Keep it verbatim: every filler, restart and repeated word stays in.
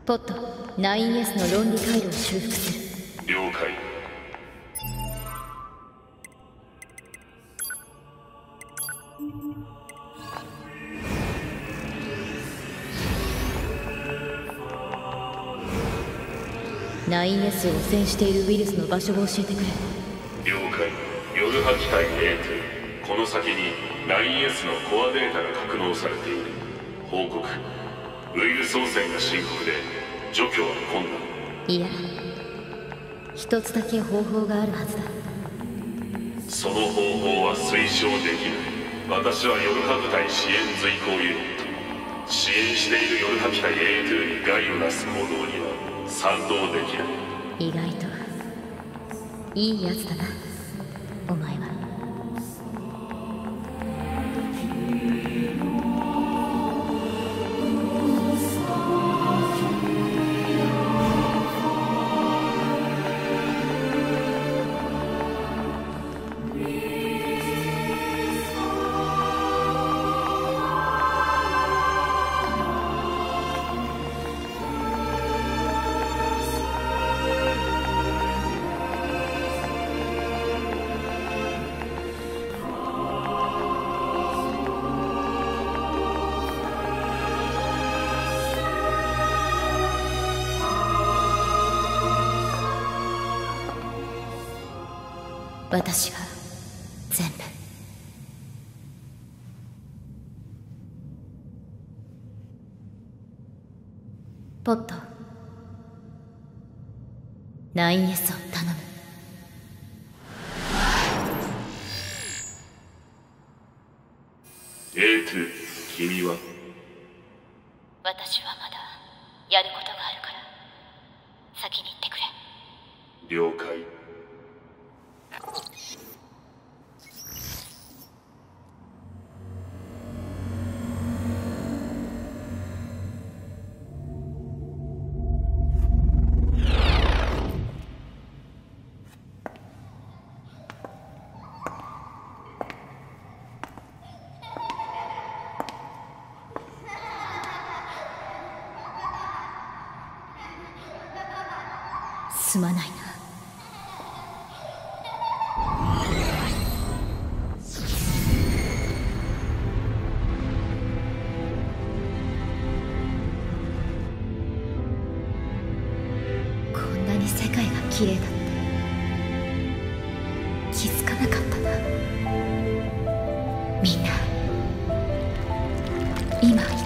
ポット ナインエス の論理回路を修復する。 了解。 ナインエス を汚染しているウイルスの場所を教えてくれ。 了解。夜波機体 エーツー、 この先に ナインエス のコアデータが格納されている。報告。ウイルス汚染が深刻で除去は困難。 いや、一つだけ方法があるはずだ。 その方法は推奨できない。私は夜波部隊支援随行ユニット。支援している夜波機体 エーツー に害を出す行動には賛同できない。 意外といいやつだな、お前は。私が全部。ポット ナインエス を頼む。 エーツー、 君は？ 私はまだやることがあるから先に行ってくれ。 了解。 すまないな。こんなに世界が綺麗だって気づかなかったな。みんな今